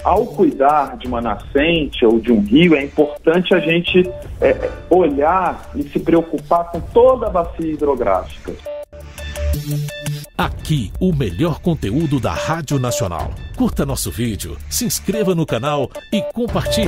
ao cuidar de uma nascente ou de um rio, é importante a gente olhar e se preocupar com toda a bacia hidrográfica. Aqui, o melhor conteúdo da Rádio Nacional. Curta nosso vídeo, se inscreva no canal e compartilhe.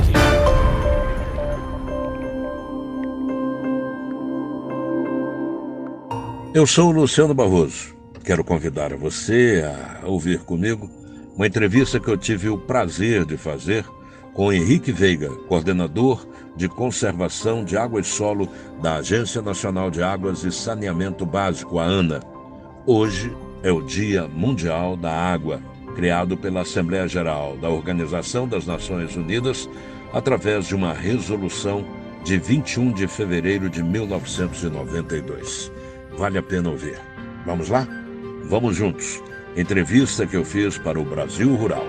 Eu sou o Luciano Barroso. Quero convidar você a ouvir comigo uma entrevista que eu tive o prazer de fazer com Henrique Veiga, coordenador de conservação de água e solo da Agência Nacional de Águas e Saneamento Básico, a ANA. Hoje é o Dia Mundial da Água, criado pela Assembleia Geral da Organização das Nações Unidas através de uma resolução de 21 de fevereiro de 1992. Vale a pena ouvir. Vamos lá? Vamos juntos. Entrevista que eu fiz para o Brasil Rural.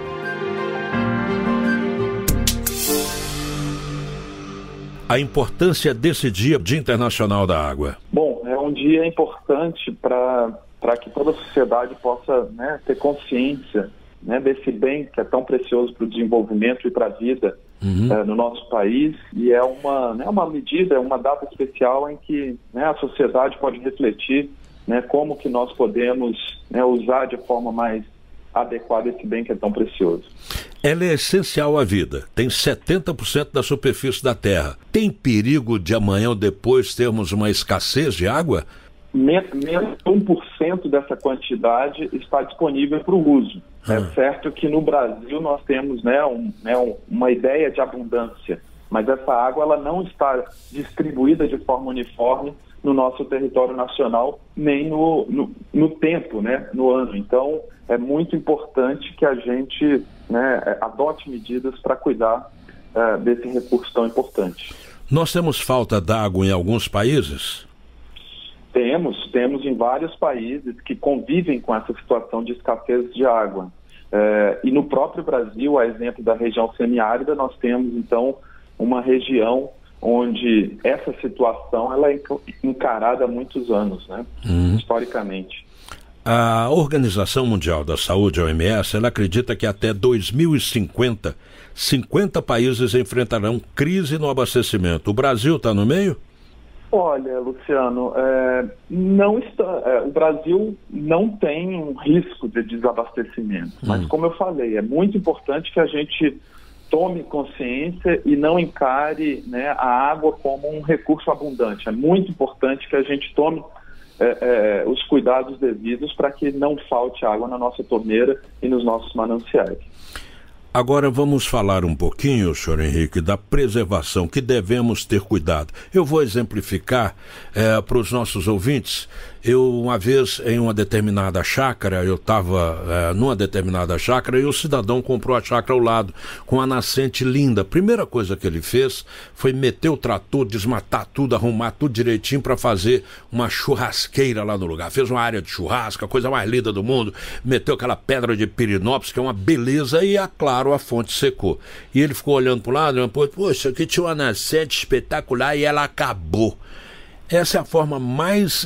A importância desse Dia Internacional da Água. Bom, é um dia importante para que toda a sociedade possa, ter consciência, desse bem que é tão precioso para o desenvolvimento e para a vida no nosso país. E é uma medida, é uma data especial em que a sociedade pode refletir como que nós podemos usar de forma mais adequada esse bem que é tão precioso. Ela é essencial à vida, tem 70% da superfície da Terra. Tem perigo de amanhã ou depois termos uma escassez de água? Menos 1% dessa quantidade está disponível para o uso. É certo que no Brasil nós temos uma ideia de abundância, mas essa água ela não está distribuída de forma uniforme no nosso território nacional, nem no tempo, no ano. Então, é muito importante que a gente adote medidas para cuidar desse recurso tão importante. Nós temos falta d'água em alguns países? Temos em vários países que convivem com essa situação de escassez de água. E no próprio Brasil, a exemplo da região semiárida, nós temos, então, uma região onde essa situação ela é encarada há muitos anos, historicamente. A Organização Mundial da Saúde, a OMS, ela acredita que até 2050, 50 países enfrentarão crise no abastecimento. O Brasil está no meio? Olha, Luciano, não está. O Brasil não tem um risco de desabastecimento, mas como eu falei, é muito importante que a gente tome consciência e não encare a água como um recurso abundante. É muito importante que a gente tome os cuidados devidos para que não falte água na nossa torneira e nos nossos mananciais. Agora vamos falar um pouquinho, senhor Henrique, da preservação, que devemos ter cuidado. Eu vou exemplificar para os nossos ouvintes. Uma vez, em uma determinada chácara, eu estava numa determinada chácara e o cidadão comprou a chácara ao lado, com a nascente linda. A primeira coisa que ele fez foi meter o trator, desmatar tudo, arrumar tudo direitinho para fazer uma churrasqueira lá no lugar. Fez uma área de churrasco, a coisa mais linda do mundo, meteu aquela pedra de pirinópolis, que é uma beleza, e, claro, a fonte secou. E ele ficou olhando para o lado, e falou, poxa, aqui tinha uma nascente espetacular e ela acabou. Essa é a forma mais,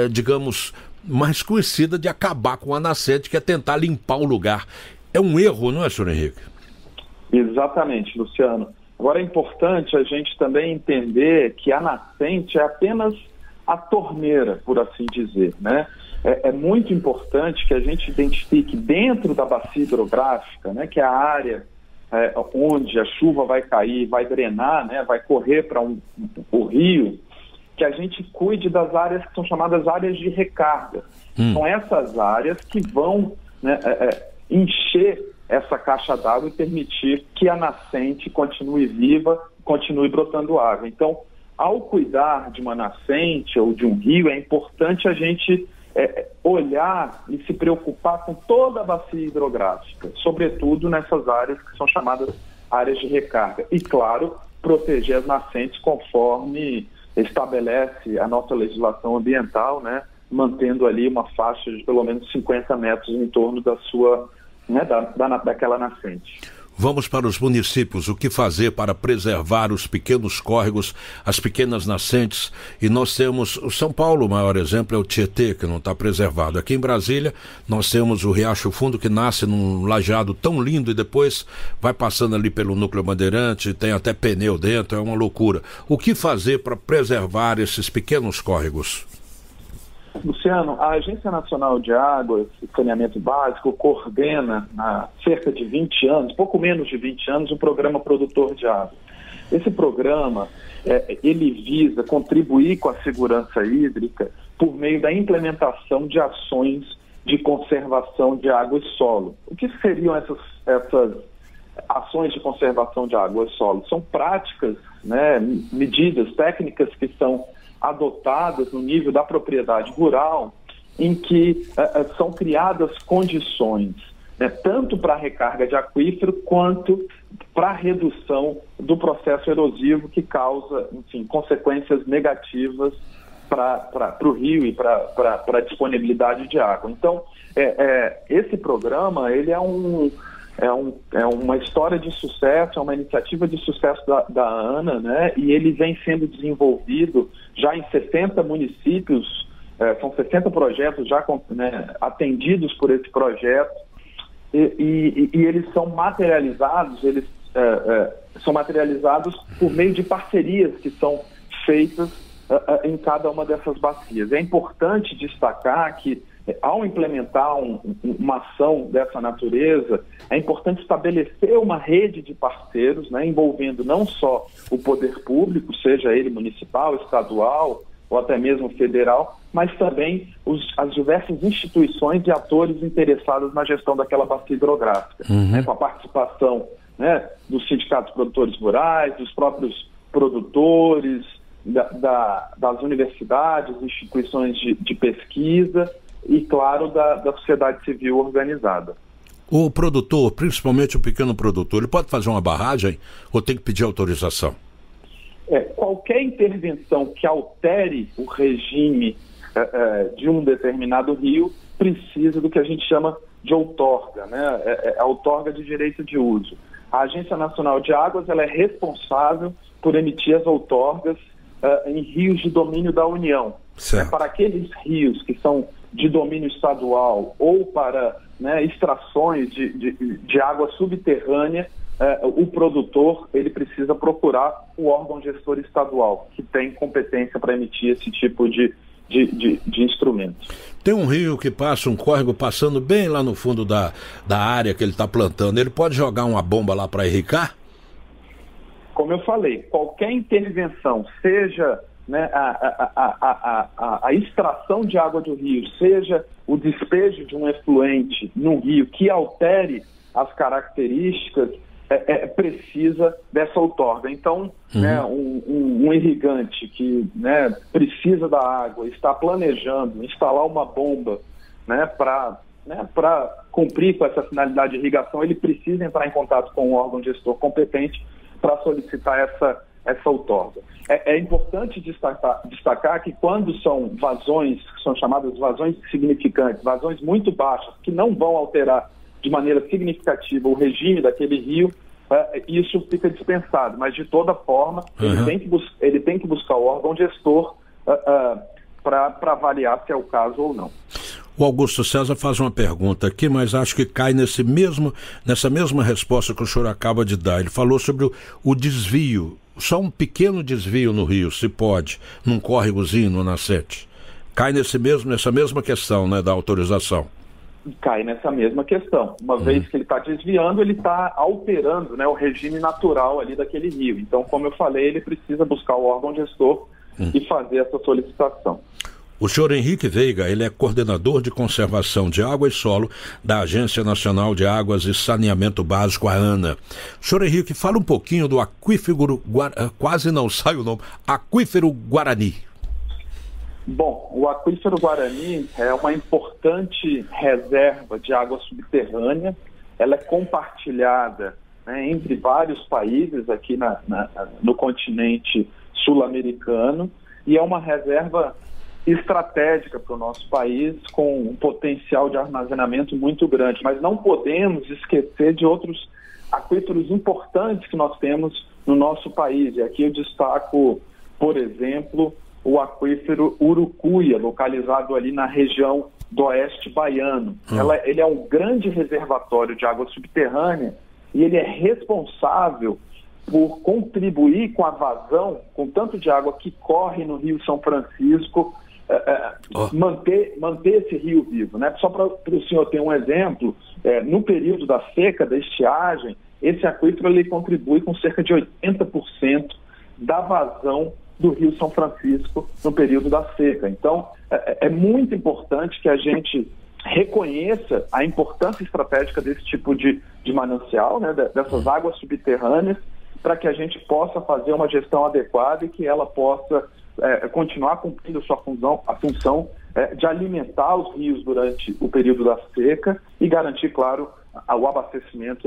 mais conhecida de acabar com a nascente, que é tentar limpar o lugar. É um erro, não é, senhor Henrique? Exatamente, Luciano. Agora é importante a gente também entender que a nascente é apenas a torneira, por assim dizer, É muito importante que a gente identifique dentro da bacia hidrográfica, que é a área onde a chuva vai cair, vai drenar, vai correr para o rio, que a gente cuide das áreas que são chamadas áreas de recarga. São essas áreas que vão encher essa caixa d'água e permitir que a nascente continue viva, continue brotando água. Então, ao cuidar de uma nascente ou de um rio, é importante a gente olhar e se preocupar com toda a bacia hidrográfica, sobretudo nessas áreas que são chamadas áreas de recarga. E, claro, proteger as nascentes conforme estabelece a nossa legislação ambiental, mantendo ali uma faixa de pelo menos 50 metros em torno da sua, daquela nascente. Vamos para os municípios, o que fazer para preservar os pequenos córregos, as pequenas nascentes. E nós temos, o São Paulo, o maior exemplo é o Tietê, que não está preservado. Aqui em Brasília, nós temos o Riacho Fundo, que nasce num lajeado tão lindo e depois vai passando ali pelo Núcleo Bandeirante, tem até pneu dentro, é uma loucura. O que fazer para preservar esses pequenos córregos? Luciano, a Agência Nacional de Águas e Saneamento Básico coordena há cerca de 20 anos, pouco menos de 20 anos, o Programa Produtor de Água. Esse programa, ele visa contribuir com a segurança hídrica por meio da implementação de ações de conservação de água e solo. O que seriam essas ações de conservação de água e solo? São práticas, né, medidas técnicas que são adotadas no nível da propriedade rural, em que são criadas condições, né, tanto para a recarga de aquífero quanto para a redução do processo erosivo que causa, enfim, consequências negativas para o rio e para a disponibilidade de água. Então, esse programa, ele é uma história de sucesso, é uma iniciativa de sucesso da ANA, né? E ele vem sendo desenvolvido já em 60 municípios, são 60 projetos já atendidos por esse projeto, e eles são materializados, por meio de parcerias que são feitas em cada uma dessas bacias. É importante destacar que, ao implementar uma ação dessa natureza, é importante estabelecer uma rede de parceiros, né, envolvendo não só o poder público, seja ele municipal, estadual ou até mesmo federal, mas também as diversas instituições e atores interessados na gestão daquela bacia hidrográfica, né, com a participação, né, dos sindicatos produtores rurais, dos próprios produtores, das universidades, instituições de pesquisa, e, claro, da sociedade civil organizada. O produtor, principalmente o pequeno produtor, ele pode fazer uma barragem ou tem que pedir autorização? Qualquer intervenção que altere o regime de um determinado rio precisa do que a gente chama de outorga, né? A outorga de direito de uso. A Agência Nacional de Águas, ela é responsável por emitir as outorgas em rios de domínio da União. Para aqueles rios que são de domínio estadual ou para, né, extrações de água subterrânea, o produtor, ele precisa procurar o órgão gestor estadual, que tem competência para emitir esse tipo de instrumento. Tem um rio que passa, um córrego passando bem lá no fundo da área que ele está plantando, ele pode jogar uma bomba lá para irrigar? Como eu falei, qualquer intervenção, seja, né, a extração de água do rio, seja o despejo de um efluente no rio que altere as características, precisa dessa outorga. Então, né, um irrigante que, né, precisa da água, está planejando instalar uma bomba, né, para cumprir com essa finalidade de irrigação, ele precisa entrar em contato com o órgão gestor competente para solicitar essa outorga. É importante destacar que quando são vazões, que são chamadas vazões significantes, vazões muito baixas, que não vão alterar de maneira significativa o regime daquele rio, isso fica dispensado. Mas, de toda forma, ele tem que buscar o órgão gestor para avaliar se é o caso ou não. O Augusto César faz uma pergunta aqui, mas acho que cai nessa mesma resposta que o senhor acaba de dar. Ele falou sobre o desvio, só um pequeno desvio no rio, se pode, num córregozinho, no nascente. Cai nessa mesma questão, né, da autorização. Cai nessa mesma questão. Uma vez que ele está desviando, ele está alterando, né, o regime natural ali daquele rio. Então, como eu falei, ele precisa buscar o órgão gestor e fazer essa solicitação. O senhor Henrique Veiga, ele é coordenador de conservação de água e solo da Agência Nacional de Águas e Saneamento Básico, a ANA. Senhor Henrique, fala um pouquinho do aquífero, quase não sai o nome, aquífero Guarani. Bom, o aquífero Guarani é uma importante reserva de água subterrânea. Ela é compartilhada, né, entre vários países aqui no continente sul-americano, e é uma reserva estratégica para o nosso país, com um potencial de armazenamento muito grande. Mas não podemos esquecer de outros aquíferos importantes que nós temos no nosso país. E aqui eu destaco, por exemplo, o aquífero Urucuia, localizado ali na região do oeste baiano. Ele é um grande reservatório de água subterrânea e ele é responsável por contribuir com a vazão, com tanto de água que corre no Rio São Francisco, manter esse rio vivo, né? Só para o senhor ter um exemplo, no período da seca, da estiagem, esse aquífero ele contribui com cerca de 80% da vazão do Rio São Francisco no período da seca. Então, é muito importante que a gente reconheça a importância estratégica desse tipo de manancial, né, dessas águas subterrâneas, para que a gente possa fazer uma gestão adequada e que ela possa continuar cumprindo a função de alimentar os rios durante o período da seca e garantir, claro, o abastecimento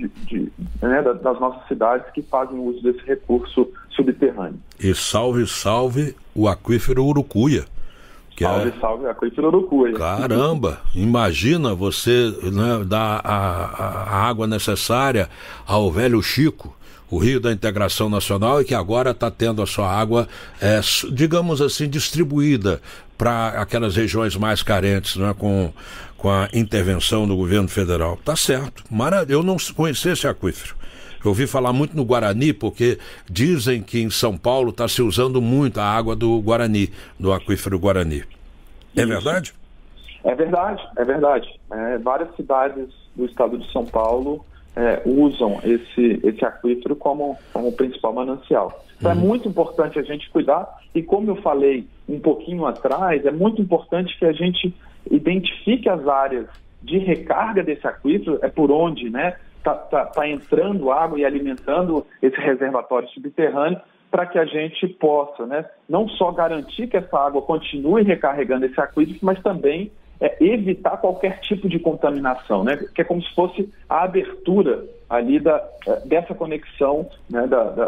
das nossas cidades que fazem uso desse recurso subterrâneo. E salve o aquífero Urucuia. Salve o aquífero Urucuia. Caramba, imagina você, né, dar a água necessária ao Velho Chico, o Rio da Integração Nacional, e que agora está tendo a sua água, digamos assim, distribuída para aquelas regiões mais carentes, né, com a intervenção do governo federal. Tá certo. Eu não conhecia esse aquífero. Eu ouvi falar muito no Guarani, porque dizem que em São Paulo está se usando muito a água do Guarani, do aquífero Guarani. É verdade? É verdade. Várias cidades do estado de São Paulo usam esse aquífero como principal manancial. Então é muito importante a gente cuidar, e como eu falei um pouquinho atrás, é muito importante que a gente identifique as áreas de recarga desse aquífero, por onde, né, tá entrando água e alimentando esse reservatório subterrâneo, para que a gente possa, né, não só garantir que essa água continue recarregando esse aquífero, mas também evitar qualquer tipo de contaminação, né? Que é como se fosse a abertura ali dessa conexão, né,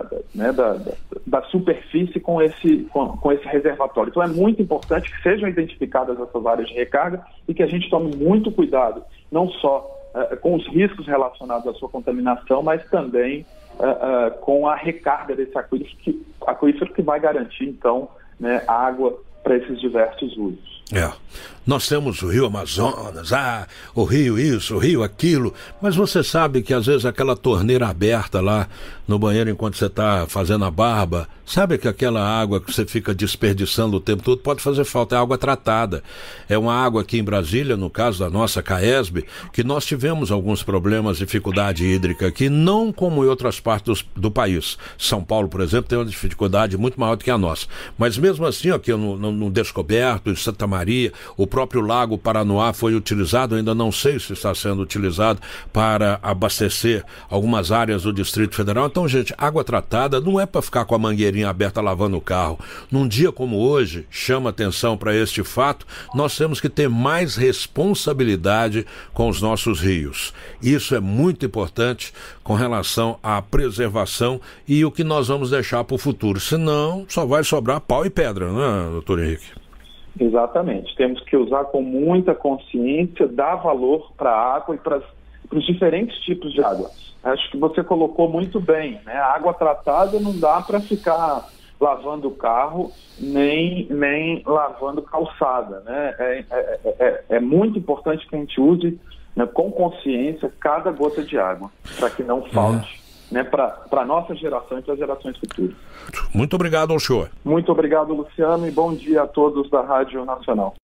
da superfície com esse reservatório. Então é muito importante que sejam identificadas essas áreas de recarga e que a gente tome muito cuidado, não só com os riscos relacionados à sua contaminação, mas também com a recarga desse aquífero que vai garantir, então, né, água para esses diversos usos. Nós temos o Rio Amazonas, o rio isso, o rio aquilo, mas você sabe que às vezes aquela torneira aberta lá no banheiro enquanto você está fazendo a barba, sabe que aquela água que você fica desperdiçando o tempo todo pode fazer falta, é água tratada. É uma água aqui em Brasília, no caso da nossa CAESB, que nós tivemos alguns problemas, dificuldade hídrica aqui, não como em outras partes do país. São Paulo, por exemplo, tem uma dificuldade muito maior do que a nossa. Mas mesmo assim, aqui no Descoberto, em Santa Maria, o próprio Lago Paranoá foi utilizado, ainda não sei se está sendo utilizado para abastecer algumas áreas do Distrito Federal. Então, gente, água tratada não é para ficar com a mangueirinha aberta lavando o carro. Num dia como hoje, chama atenção para este fato, nós temos que ter mais responsabilidade com os nossos rios. Isso é muito importante com relação à preservação e o que nós vamos deixar para o futuro. Senão, só vai sobrar pau e pedra, né, doutor Henrique? Exatamente. Temos que usar com muita consciência, dar valor para a água e para os diferentes tipos de água. Acho que você colocou muito bem, né? A água tratada não dá para ficar lavando o carro nem lavando calçada, né? É muito importante que a gente use, né, com consciência cada gota de água, para que não falte, né, para a nossa geração e para as gerações futuras. Muito obrigado ao senhor. Muito obrigado, Luciano, e bom dia a todos da Rádio Nacional.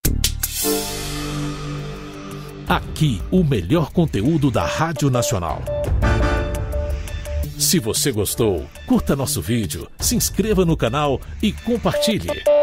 Aqui, o melhor conteúdo da Rádio Nacional. Se você gostou, curta nosso vídeo, se inscreva no canal e compartilhe.